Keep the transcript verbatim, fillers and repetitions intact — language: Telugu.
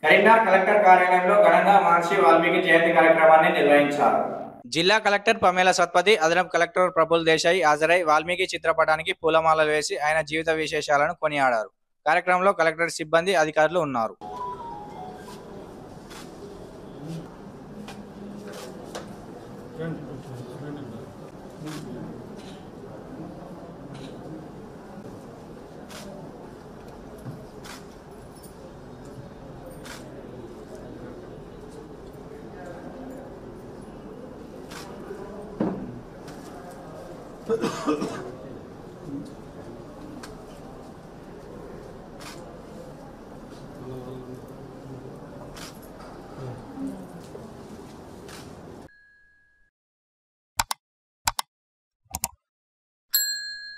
కరీంనగర్ కలెక్టర్ కార్యాలయంలో ఘనంగా మహర్షి వాల్మీకి జయంతి కార్యక్రమాన్ని నిర్వహించారు. జిల్లా కలెక్టర్ పమేల సత్పతి, అదనపు కలెక్టర్ ప్రబుల్ దేశాయ్ హాజరై వాల్మీకి చిత్రపటానికి పూలమాలలు వేసి ఆయన జీవిత విశేషాలను కొనియాడారు. కార్యక్రమంలో కలెక్టర్ సిబ్బంది, అధికారులు ఉన్నారు. Huh?